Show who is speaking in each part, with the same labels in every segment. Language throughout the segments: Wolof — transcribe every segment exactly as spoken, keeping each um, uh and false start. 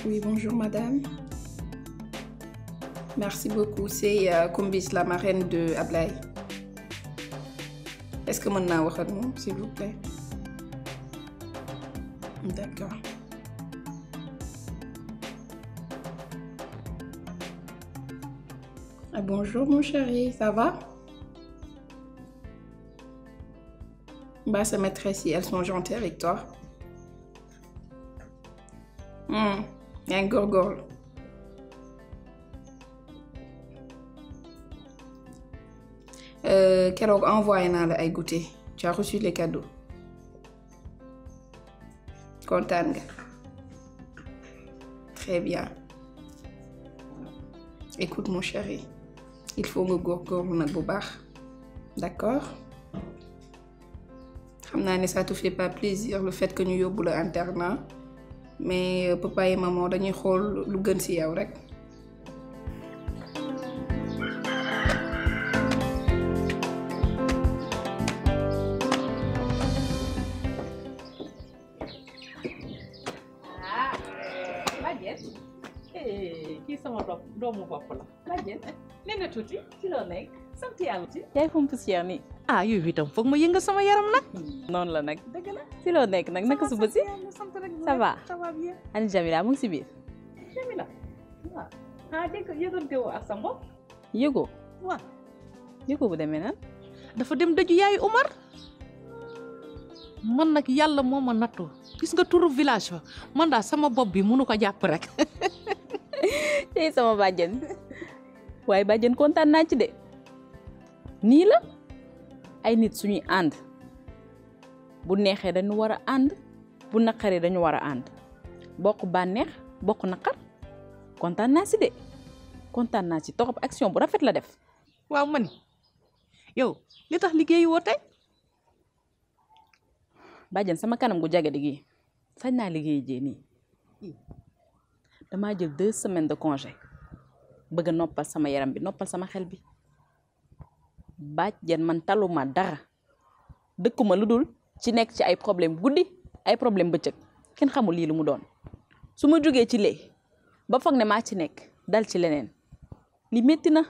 Speaker 1: Oui, bonjour madame. Merci beaucoup. C'est euh, Kumbis, la marraine de Ablaye. Est-ce que mon nom est bon, s'il vous plaît? D'accord. Ah, bonjour mon chéri, ça va? Bah, ces maîtresses, elles sont gentilles avec toi. Hum, y a un gorgole. Euh, keroog envoyé naa la ay goûter. Tu as reçu les cadeaux. Kontaan nga. Très bien. Écoute mon chéri, il faut nga góorgóorlu nag bu baax. D'accord? Xam naa ne ça te fait pas plaisir le fait que ñu yóbbu la internat, mais papa et maman dañuy xool lu gën ci yow rek.
Speaker 2: kii sama doom doomu bopp la bàjjen nee na tuuti ci loo nekk sant yàlla ci yaay fam poussière nii ah yooyu itam foog ma yëngal sama yaram nag noonu la nag dëgg la ci loo nekk nag naka suba si ça va ça va bien ani Jamila mu ngi si biir Jamila waaw ah dégg yëgante woo ak sa mbokk yëgoo waaw yëgoo bu demee nan dafa dem dëju yaayu Omar man nag yàlla moo ma nattu gis nga turu village fa man daal sama bopp bi mënu ko jàpp rek tey sama bàjjen waaye bàjjen kontaan naa ci de nii la ay nit suñuy ànd bu neexee dañu war a ànd bu naqaree dañu war a ànd bokk bànneex bokk naqar kontaan naa si de kontaan naa ci torop action bu rafet la def waaw man yow li tax liggéeyu woo tey bàjjen sama kanam gu jagadi gi sañ naa liggéey jee nii damaa jël deux semaines de congé bëgg a noppal sama yaram bi noppal sama xel bi bàjjen man taluma dara dëkkuma lu dul ci nekk ci ay problème guddi ay problème bëccëg kenn xamul lii lu mu doon su ma jógee ci lee ba foog ne maa ci nekk dal ci leneen li métti na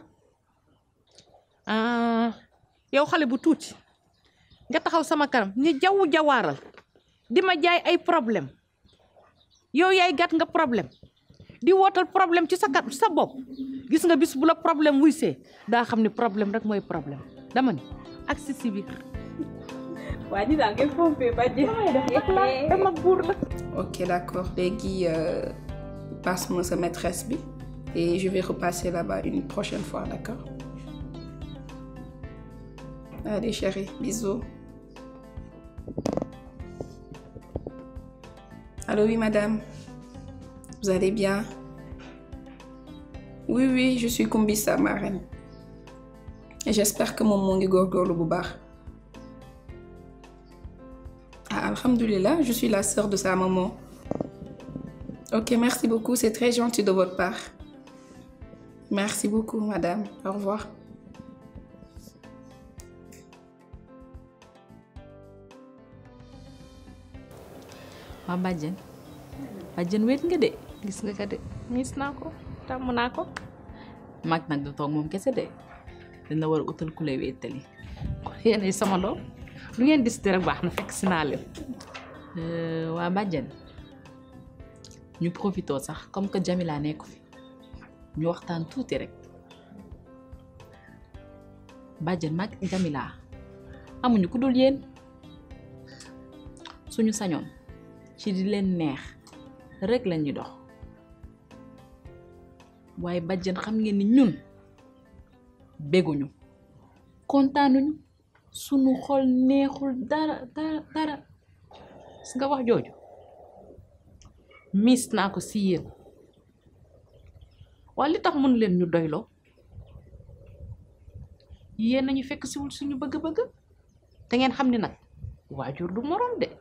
Speaker 2: ah yow xale bu tuuti nga taxaw sama kanam ni jaww jawaaral di ma jaay ay problème yow yaay gàtt nga problème di wootal problème ci sa kat sa bopp gis nga bis bu la problème wuy see daa xam ne problème rek mooy problème dama ni ak si si biir waa ni daal ngay pompé ba ji dama buur la
Speaker 1: Ok, d'accord. Léegi euh, passe-moi sa maîtresse bi et je vais repasser là-bas une prochaine fois, d'accord? Allez chérie, bisous. Allô, oui madame. Vous allez bien? Oui, oui, je suis Kumbis, sa marraine. Et j'espère que mon moo ngi góorgóorlu bu baax. Ah, alhamdoulilah, je suis la sœur de sa maman. Ok, merci beaucoup, c'est très gentil de votre part. Merci beaucoup, madame. Au revoir.
Speaker 2: waa bàjjen bàjjen wéet nga de gis nga ka de miis naa ko tàmm naa ko mag nag du toog moom kese de dañ la war a utal ku lay wéetali kon yéen sama doom lu ngeen dis rek baax na fekk si naa leen waa bàjjen ñu profitoo sax comme que Jamila nekku fi ñu waxtaan tuuti rek bàjjen mag Jamila amuñu ku dul yéen suñu sañoon ci di leen neex rek lañuy dox waaye bàjjen xam ngeen ni ñun béguñu kontaanuñu sunu xol neexul dara dara dara si nga wax jooju miis naa ko si yéen waaye li tax mënu leen ñu doyloo yéen nañu fekk siwul suñu bëgg-bëgg te ngeen xam ni nag waajur du moroom de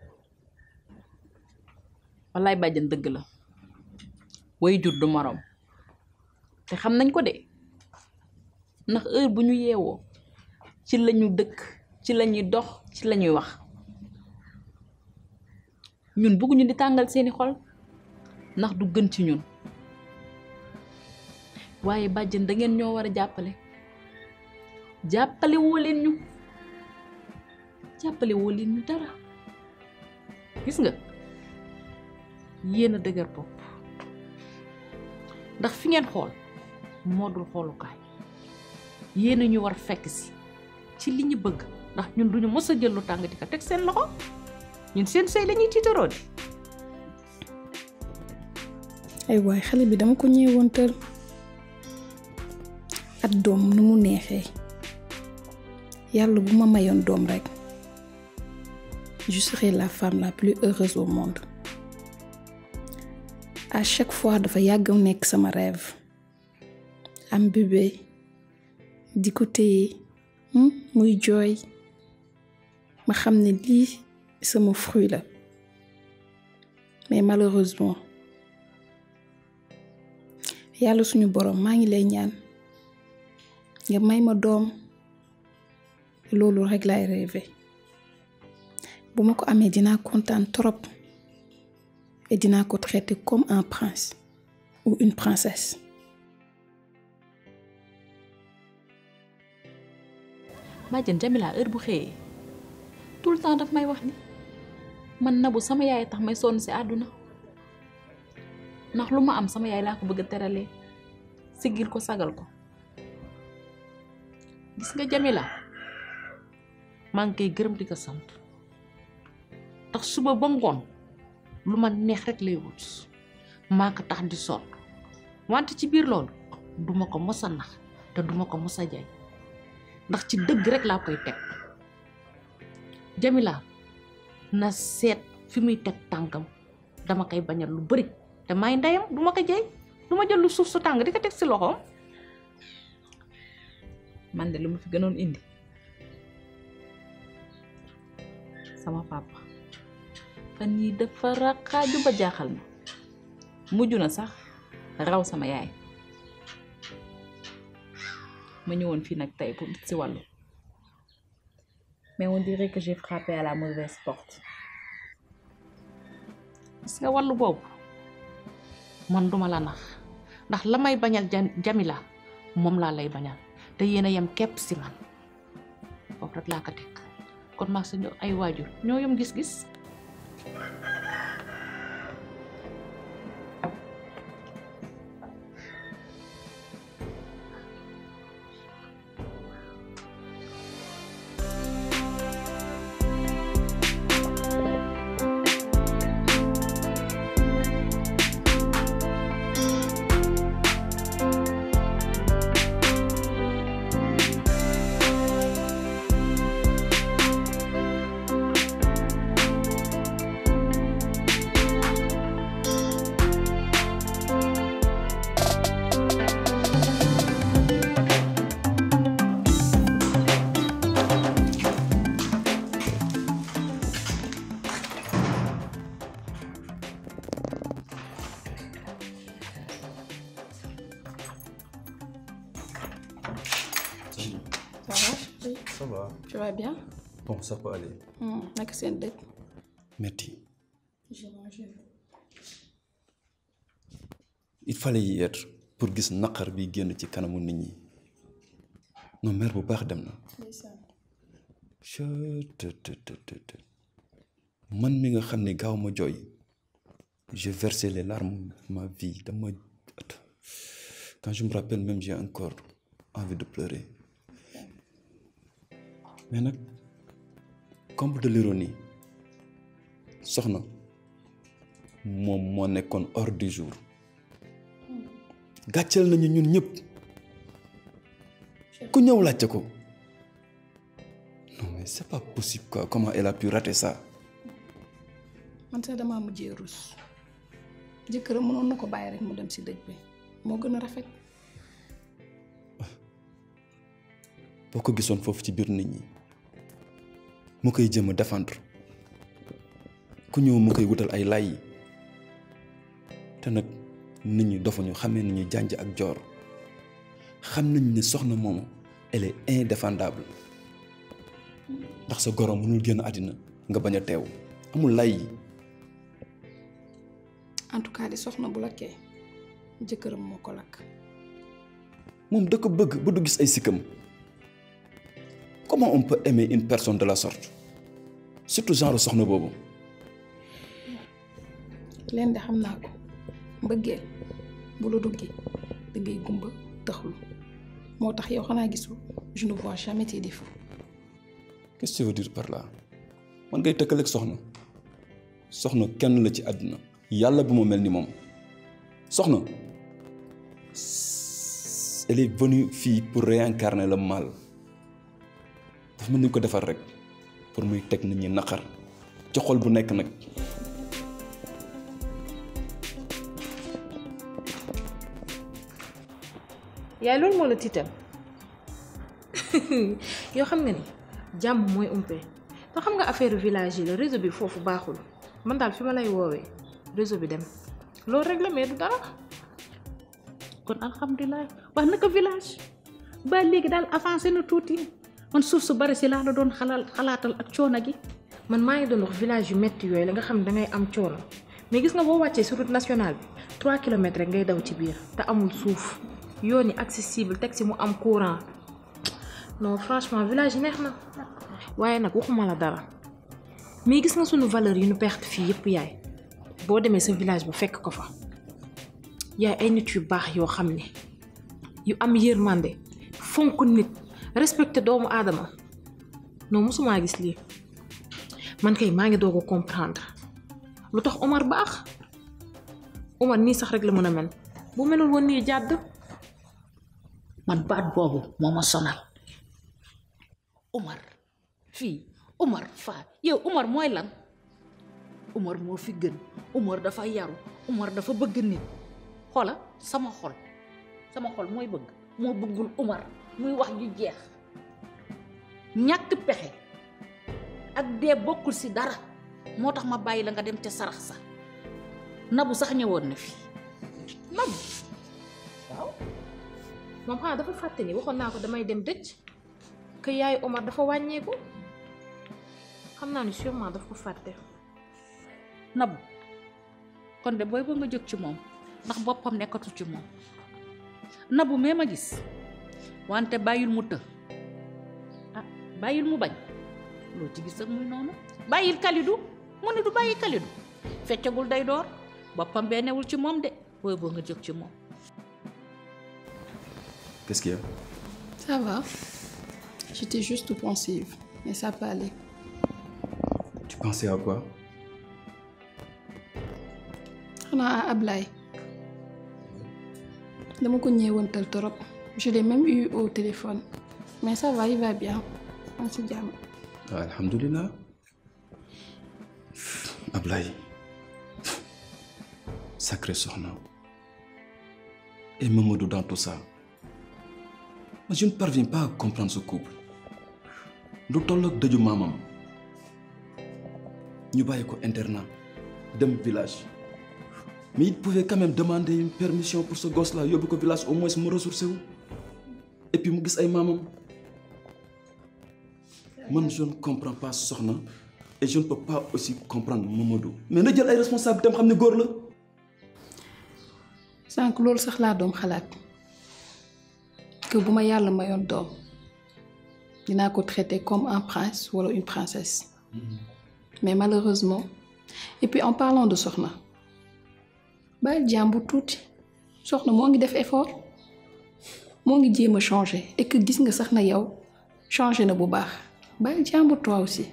Speaker 2: wallaay bàjjen dëgg la way jur du moroom te xam nañ ko de ndax heure bu ñu yeewoo ci lañu dëkk ci lañuy dox ci lañuy wax ñun bëgguñu di tàngal seeni xol ndax du gën ci ñun waaye bàjjen da ngeen ñoo war a jàppale jàppale woo leen ñu jàppale woo leen ñu dara gis nga yéen a dëgër bopp ndax fi ngeen xool moo dul xoolukaay yéen a ñu war fekk si ci li ñu bëgg ndax ñun duñu mës a jël lu tàng di ko teg seen loxo ñun seen sëy lañuy tiitaroo di
Speaker 1: ay waay xale bi dama ko ñëwoon tër at doom nu mu neexee yàlla bu ma mayoon doom rek je serai la femme la plus heureuse au monde à chaque fois dafa yàgg nekk sama rêve am bébé di ko téye muy jooy ma xam ne lii sama fruit la mais malheureusement yàlla suñu borom maa ngi lay ñaan nga may ma doom loolu rek laay rêvé bu ma ko amee dinaa kontaan trop et dinaa ko traiter comme un prince ou une princesse.
Speaker 2: bàjjen Jamila heure bu xëyee tout le temps daf may wax ni man Nabou sama yaay tax may sonn si àdduna ndax lu ma am sama yaay laa ko bëgg a teralee siggil ko sagal ko gis nga Jamila maa ngi koy gërëm di ko sant tax suba ba ngoon lu ma neex rek lay wut maa ko tax di sonn wante ci biir loolu duma ko mos a nax te duma ko mos a jaay ndax ci dëgg rek laa koy teg Jamila na seet fi muy teg tànkam dama koy bañal lu bari te may ndeyam duma ko jaay duma jël lu suuf su tàng di ko teg si loxoom man de lu ma fi gënoon indi sama papa fan yii dafa raqaaju ba jaaxal ma mujj na sax raw sama yaay ma ñëwoon fii nag tey pour si wàllu mais on dirait que j'ai frappé à la mauvaise porte gis nga wàllu boobu man duma la nax ndax la may bañal Jamila moom laa lay bañal te yéen a yem képp si man foofu rek laa ko teg kon maa sa ay waajur ñoo yem gis-gis.
Speaker 1: Ça va. Tu vas bien?
Speaker 3: Bon, ça peut aller.
Speaker 1: Hum, naka seen dëkk.
Speaker 3: Merci.
Speaker 1: J'ai mangé.
Speaker 3: Il fallait y être pour gis naqar bi génn ci kanamu nit ñi. Non, mère bu baax dem na.
Speaker 1: Ndeysaan.
Speaker 3: Man mi nga xam ne gaaw ma jooy. J'ai versé les larmes de ma vie. Dama... Quand je me rappelle même, j'ai encore envie de pleurer. Mais nag, comble de l'ironie, soxna moom moo nekkoon hors du jour. Gàcceel nañu ñun ñëpp. Ku ñëw laajte ko. Non mais c'est pas possible quoi. Comment elle a pu rater ça?
Speaker 1: Man sax damaa mujjee rus. Jëkkëram mënoon na ko bàyyi rek mu dem si dëj bi moo gën a rafet.
Speaker 3: Boo ko gisoon foofu ci biir nit ñi mu koy jëm a défendre ku ñëw mu koy wutal ay lay yi te nag nit ñi dofuñu xamee nañu jànj ak joor xam nañ ne soxna moomu elle est indéfendable ndax sa goro mënul génn àddina nga bañ a teew amul lay yi.
Speaker 1: en tout cas di soxna bu lakkee jëkkëram moo ko lakk.
Speaker 3: moom da ko bëgg ba du gis ay sikkam. Comment on peut aimer une personne de la sorte surtout genre soxna boobu.
Speaker 1: leen de xam naa ko mbëggeel bu la duggee da ngay gumba taxul moo tax yow xanaa gisul je ne vois jamais tes défauts.
Speaker 3: Qu'est-ce que tu veux dire par là man ngay tëkkaleeg soxna soxna kenn la ci àdduna yàlla bu ma mel ni moom soxna elle est venue fii pour réincarner le mal dafa mën nañu ko defar rek pour muy teg nit ñi naqar ci xol bu nekk nag.
Speaker 4: yaay loolu moo la tiital yoo xam nga ni jàmm mooy umpe te xam nga affaire village yi la réseau bi foofu baaxul man daal fi ma lay woowee réseau bi dem loolu rek la mais du dara.
Speaker 2: kon alhamdulilah wax naka village ba léegi daal avancé na tuuti man suuf su bari si laa la doon xalaat xalaatal ak coono gi.
Speaker 4: man maa ngi doon wax village yu métti yooyu la nga xam ne dangay am coono mais gis nga boo wàccee sur route nationale bi trois kilomètres rek ngay daw ci biir te amul suuf yoon yi accessible teg si mu am courant non franchement village yi neex na waaye nag waxuma la dara mais gis nga sunu valeur yi ñu perte fii yëpp yaay boo demee sa village ba fekk ko fa yaay ay nit yu baax yoo xam ne yu am yërmande fonk nit respecté doomu aadama non mosumaa gis lii man kay maa ngi doog a comprendre lu tax Omar baax Omar nii sax rek la mën a mel bu melul woon nii jàdd.
Speaker 2: man baat boobu moo ma sonal Omar fii Omar faa yow Omar mooy lan Omar moo fi gën Omar dafa yaru Omar dafa bëgg nit xoola sama xol sama xol mooy bëgg moo bëggul Omar muy wax ju jeex ñàkk pexe ak dee bokkul si dara moo tax ma bàyyi la nga dem ca sarax sa Nabu sax ñëwoon na fi Nabu waaw
Speaker 4: moom xanaa dafa fàtte ni waxoon naa ko damay dem dëj que yaay Omar dafa wàññeeku xam naa ni sûrement daf ko fàtte.
Speaker 2: Nabu kon de booy ba nga jóg ci moom ndax boppam nekkatu ci moom Nabu mee ma gis wante bàyyil mu të ah bàyyil mu bañ loo ci gis ak muy noonu bàyyil Kalidou mu ne du bàyyi Kalidou feccagul day door boppam bee newul ci moom de booy boo nga jóg ci moom.
Speaker 3: Qu'est-ce qu'il y a?
Speaker 1: Ça va. J'étais juste pensive, mais ça peut aller.
Speaker 3: Tu pensais à quoi?
Speaker 1: xanaa à Ablaye dama ko ñeewantal trop je l'ai même eu au téléphone mais ça va il va bien on si jàmm.
Speaker 3: Alhamdulillah. Ablaye sacré soxna et Mamadou dans tout ça. Mais je ne parviens pas à comprendre ce couple. lu toll ak dëju maamam ñu bàyyi ko internat dem village mais il pouvait quand même demander une permission pour ce gosse là yóbbu ko village au moins mu ressourcé wu et puis mu gis ay maamam man je ne comprends pas soxna et je ne peux pas aussi comprendre Mamadou mais na jël ay responsabilités am xam ne góor la.
Speaker 1: sànq loolu sax laa doom xalaat. que bu ma yàlla mayoon doom dinaa ko traiter comme un prince wala une princesse mmh. mais malheureusement et puis en parlant de soxna bàyyil jàmbu tuuti soxna moo ngi def effort moo ngi jéem a changer et que gis nga sax na yow changer na bu baax bàyyil jàmbu toi aussi.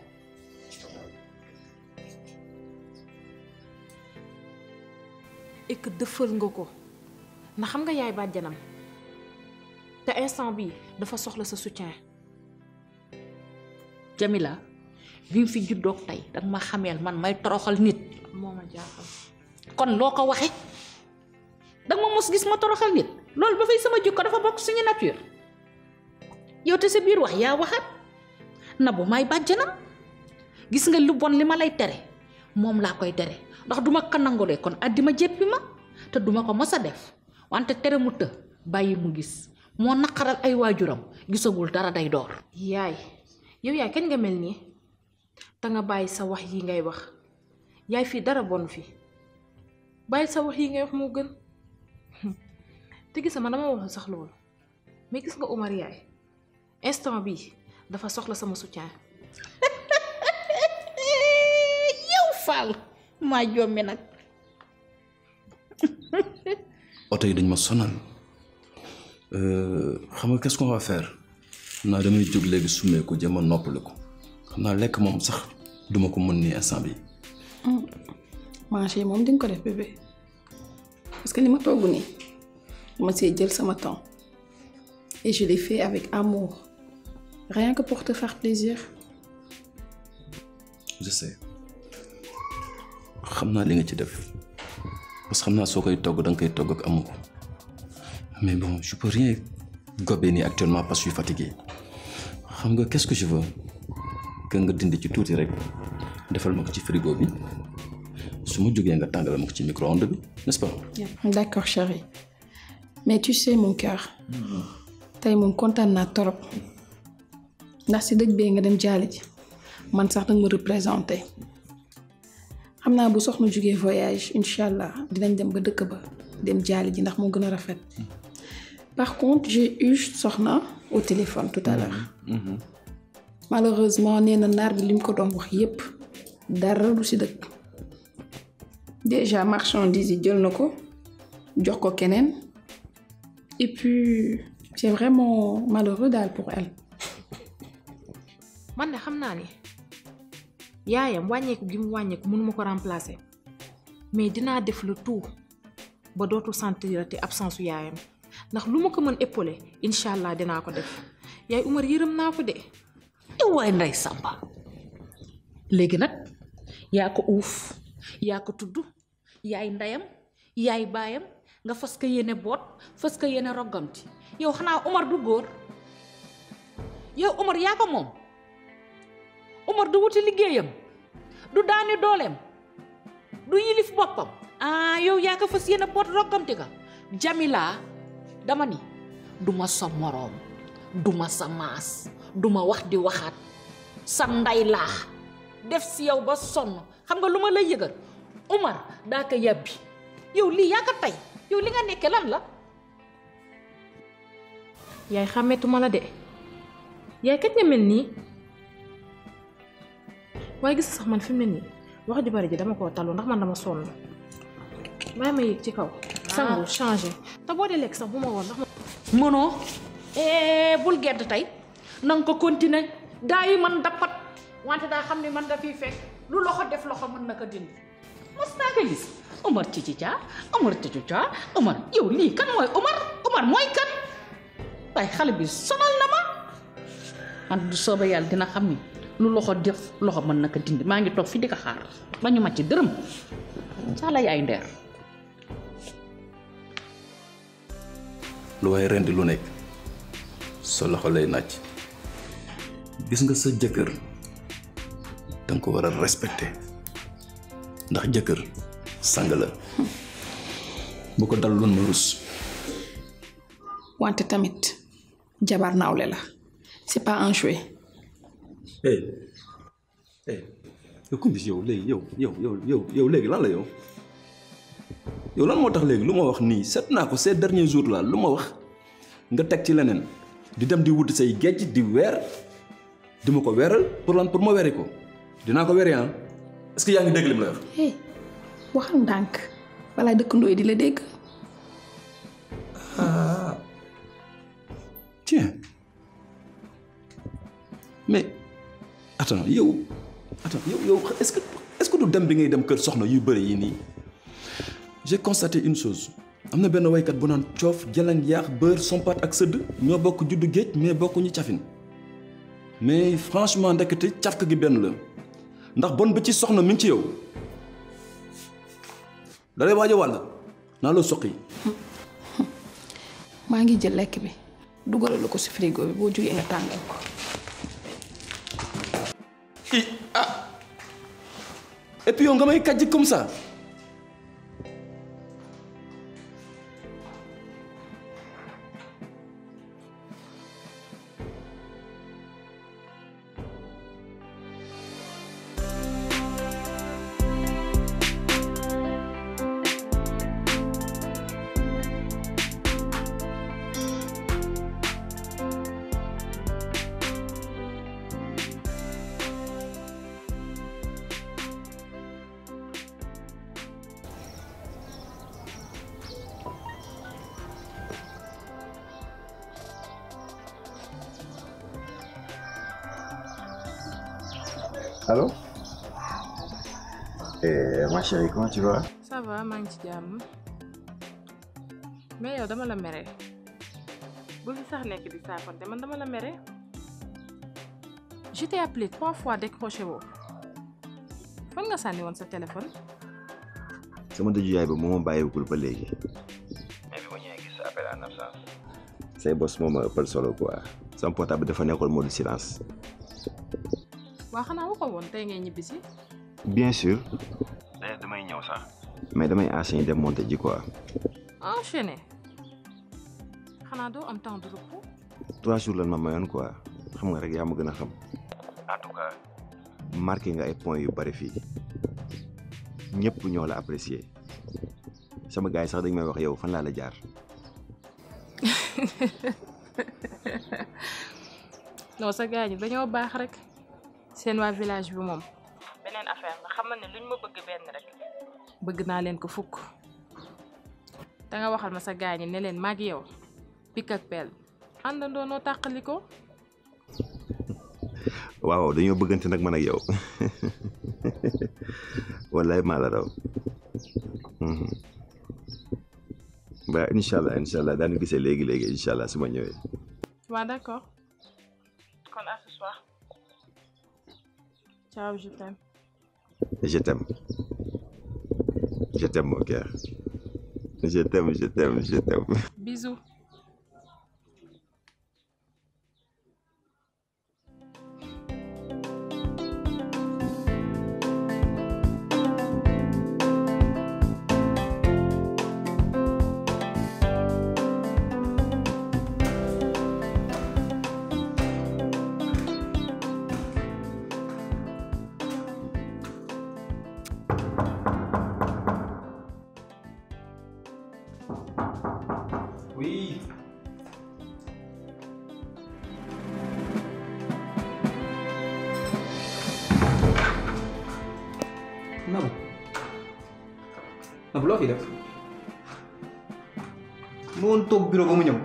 Speaker 4: et que dëfal nga ko ndax xam nga yaay bàjjanam te instant bii dafa soxla sa soutien.
Speaker 2: Jamila bi mu fi juddoog tey danga ma xameel man may toroxal nit.
Speaker 4: moo ma jaaxal.
Speaker 2: kon loo ko waxe danga ma mos gis ma toroxal nit loolu ba fay sama jikko dafa bokk suñu nature yow te sa biir wax yaa waxaat Nabu may bàjjanam gis nga lu bon li ma lay tere moom laa koy tere ndax duma ko nangulee kon àddima jéppi ma te duma ko mos a def wante tere mu të bàyyi mu gis moo naqaral ay waajuram gisagul dara day door.
Speaker 4: yaay yow yaay kañ nga mel nii te nga bàyyi sa wax yi ngay wax yaay fii dara bon fi bàyyi sa wax yi ngay wax moo gën te gis ma dama wax sax loolu mais gis nga Omar yaay instant bi dafa soxla sama soutien.
Speaker 1: yow Fall maa jommi nag.
Speaker 3: oto yi dañ ma sonal xam nga qu'est-ce qu'on va faire naa damay jóg léegi sumee ko jëm a noppali ko xam naa lekk moom sax duma ko mën nii instant bi
Speaker 1: manger moom di nga ko def bébé parce que li ma togg nii ma see jël sama temps et je l'ai fait avec amour rien que pour te faire plaisir.
Speaker 3: je sais xam naa li nga ci def parce que xam naa soo koy togg da nga koy togg ak amour mais bon je peux rien gober nii actuellement parce que je suis fatigué xam nga qu'est-ce que je veux que nga dindi ci tuuti rek defal ma ko ci frigo bi su ma jógee nga tàngal ma ko ci micro-ondes bi n'est-ce pas.
Speaker 1: d'accord chérie mais tu sais mon cœur tey moom kontaan naa torop ndax si dëj bee nga dem jaale ji man sax danga ma représenté xam naa bu soxna jógee voyage incha allah dinañ dem ba dëkk ba dem jaale ji ndax moo gën a rafet. Par contre, j'ai eu soxna au téléphone tout à l'heure. Mmh. Malheureusement, nee na naar bi li mu ko doon wax yépp dara du ci dëkk. Déjà marchandise yi jël na ko jox ko keneen et puis c'est vraiment malheureux daal pour elle.
Speaker 4: man de xam naa ni yaayam wàññeeku gi mu wàññeeku mënuma ko remplacer mais dinaa def le tout ba dootul sentir te absence su yaayam. ndax lu ma ko mën épauler incha allah dinaa ko def yaay Umar yërëm naa ko de.
Speaker 2: waay Ndey Samba léegi nag yaa ko uuf yaa ko tudd yaay ndeyam yaay baayam nga fas ko yéene boot fas ko yéene roggamti yow xanaa Umar du góor yow Umar yaa ko moom Umar du wuti liggéeyam du daani dooleem du yilif boppam ah yow yaa ko fas yéene boot roggamti ka Jamila dama ni duma sa moroom duma sa maas duma wax di waxaat sa nday laax def si yow ba sonn xam nga lu ma lay yëgal Umar daa ko yàbbi yow lii yaa ko tey yow li nga nekke lan la
Speaker 4: yaay xàmmeetuma la de yaay kat nga mel nii waaye gis sax man fi mu ne nii wax ju bari ji dama koo talu ndax man dama sonn maa ma yëg ci kaw sangu changé te boo dee lekk sax bu ma woon ndax ma
Speaker 2: mënoo bul gedd tey nanga ko continuer daa yi man dappat wante daa xam ne man da fiy fekk lu loxo def loxo mën na ko dindi mos naa ko gis Omar ci ci caa Omar ci ci caa Omar yow lii kan mooy Omar Omar mooy kan waaye xale bi sonal na ma man du soobee yàlla dina xam ni lu loxo def loxo mën na ko dindi maa ngi toog fi di ko xaar ba ñu ma ci dërëm saa la yaay ndeer
Speaker 3: lu waaye rendi lu nekk sa loxo lay naaj gis nga sa jëkkër danga ko war a respecter ndax jëkkër sang la bu ko dal loon ma rus
Speaker 1: wante tamit jabar nawle la c'est pas un jouet.
Speaker 3: eh eh yow ku gis yow léegi yow yow yow yow yow léegi lan la yow yow lan moo tax léegi lu ma wax nii seet naa ko ces derniers jours là lu ma wax nga teg ci leneen di dem di wuti say géej di weer di ma ko weeral pour lan pour ma weeri ko dinaa ko weeri ah est-ce que yaa ngi dégg li ma la wax.
Speaker 1: hey waxal ndànk balaa dëkkandoo yi di la dégg.
Speaker 3: ah tiens mais attends yow attends yow yow est-ce que est-ce que du dem bi ngay dem kër soxna yu bëri yi nii j'ai constaté une chose am na benn waykat bu naan coof jalan yaax beurre sompat ak sëdd ñoo bokk juddu géej mais bokkuñu cafin mais franchement ndekete cafka gi benn la ndax bon ba ci soxna mi ngi ci yow da lay waaj a wàll naa la soqi.
Speaker 1: maa ngi jël lekk bi dugalal ko ci frigo bi boo jógee nga tàngal ko.
Speaker 3: i ah et puis yow nga may kàjji comme ça.
Speaker 5: Allô? Eh, ma chérie, comment tu vas?
Speaker 4: Ça va, maa ngi ci jàmm. Mais yow dama la mere. Bu fi sax nekk di saafonte man dama la mere. Je t'ai appelé trois fois décroché woo. Fan nga sànni woon sa téléphone?
Speaker 5: sama dëju yaay ba moo ma bàyyiwul ba léegi. mais bi ma ñëwee gis sa appel en absence. say boss moo ma ëppal solo quoi. sama portable dafa nekkoon mode silence.
Speaker 4: waa xanaa waxoo woon tey ngay ñibbisi.
Speaker 5: bien sûr. d'ailleurs damay ñëw sax. mais damay enchaîner dem monter ji quoi.
Speaker 4: enchaîner. xanaa doo am temps de repos.
Speaker 5: trois jours lan ma mayoon quoi xam nga rek yaa ma gën a xam. en tout cas marqué nga ay points yu bari fii ñëpp ñoo la apprécier sama gars yi sax dañ may wax yow fan laa la jaar.
Speaker 4: non sa gars yi dañoo baax rek seen waa village bi moom beneen affaire nga xamal ne luñ ma bëgg benn rek bëgg naa leen ko fukk da nga waxal ma sa gars yi ne leen maag yow pik ak peel àndandoo noo tàqali ko.
Speaker 5: waaw dañoo bëggante nag man ak yow wallaay maa la raw ba incha allah incha allah daan gisee léegi léegi incha allah su ma ñëwee.
Speaker 4: waaw d'accord kon à ce soir. ciao je t'aime.
Speaker 5: je t'aime je t'aime mon cœur je t'aime je t'aime je t'aime.
Speaker 4: bisous.
Speaker 3: Oui. Nabou. Nabou loo fi def. mu woon toog bureau ba mu ñëw.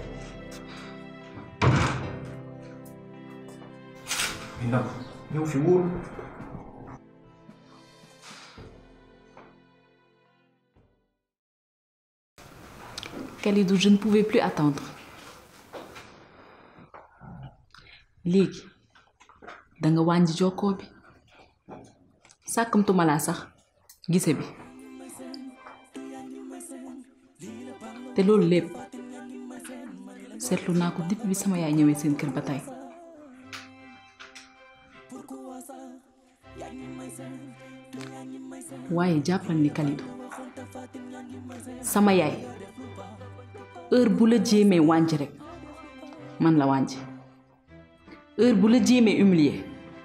Speaker 3: Nabou ñëw fi wóor.
Speaker 2: Kalidou, je ne pouvais plus attendre. Léegi da nga wàññi jokkoo bi sàkkamtuma laa sax gise bi te loolu lépp seetlu naa ko depuis bi sama yaay ñëwee seen kër ba tey waaye jàppal ni Kalidou sama yaay heure bu la jéemee wànj rek man la wànj heure bu la jéemee humilier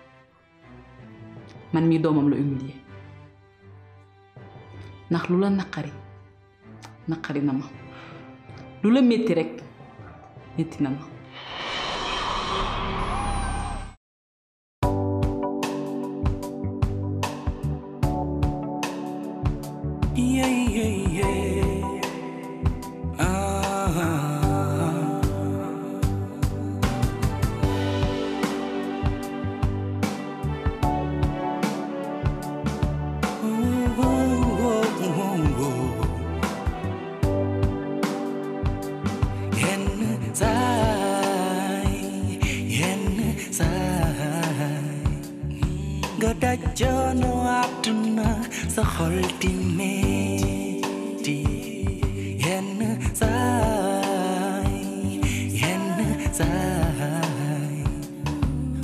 Speaker 2: man mii doomam la humilier ndax lu la naqari naqari na ma lu la métti rek métti na ma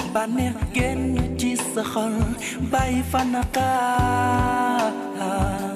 Speaker 6: Banner génn ci sa xol bàyyi fa naqaar